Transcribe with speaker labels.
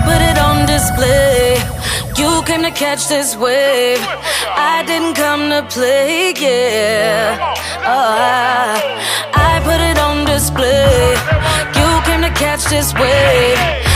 Speaker 1: put it on display. You came to catch this wave. I didn't come to play, yeah. I put it on display. You came to catch this wave.